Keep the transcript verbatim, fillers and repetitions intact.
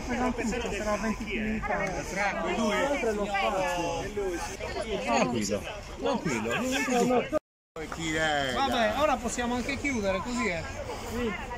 sarà venti chili. Tranquillo, tranquillo. Vabbè, ora possiamo anche chiudere, così è.